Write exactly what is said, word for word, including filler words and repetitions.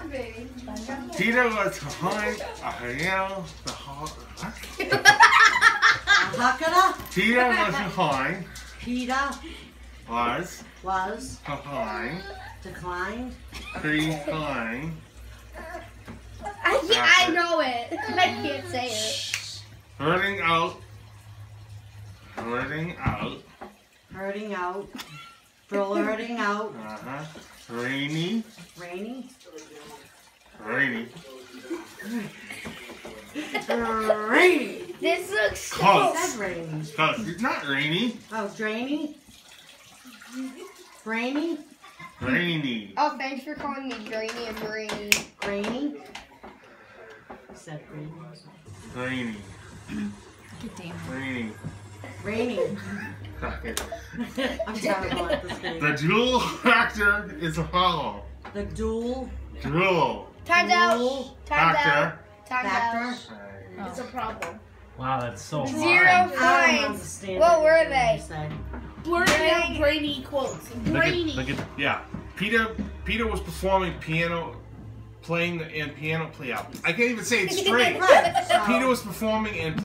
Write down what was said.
Peter was behind a hill. The hall. Hakara. Peter was behind. Peter Was was behind. declined. Behind. I can't, I know it. I can't say it. Hurting out. Hurting out. Hurting out. Blurting out. Uh huh. Rainy. Rainy. Rainy. Rainy. This looks so. Close. Said rainy. Cause it's not rainy. Oh, drainy. Brainy. Rainy. Oh, thanks for calling me Drainy and Brainy. Grainy. Said rainy. Rainy. Good damn. Rainy. Rainy. Okay. I'm terrible at this game. The dual factor is hollow. The dual Dual Time's Dual out. Time's factor. out. Time's factor. out. It's a problem. Wow, that's so Zero hard. I don't points. understand What were anything they? you said. Blurting out brainy quotes. Look at, Brainy. look at, yeah. Peter Peter was performing piano, playing the and piano play out. I can't even say it straight. Right, so- Peter was performing and